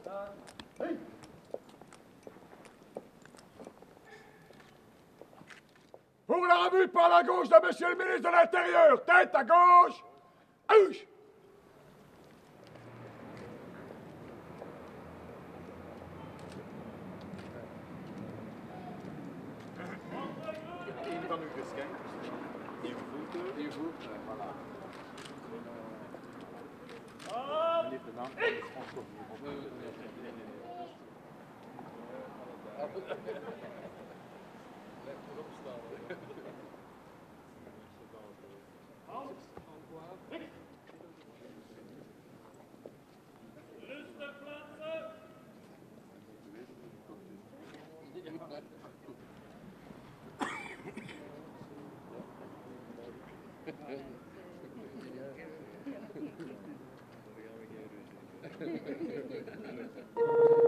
Hey. Pour la revue par la gauche de Monsieur le ministre de l'Intérieur, tête à gauche, gauche. Een van uw geschenken, uw voeten, voilà. Meneer de naam van de sponsor. Blijf erop staan. Rustig plaatsen! Ja.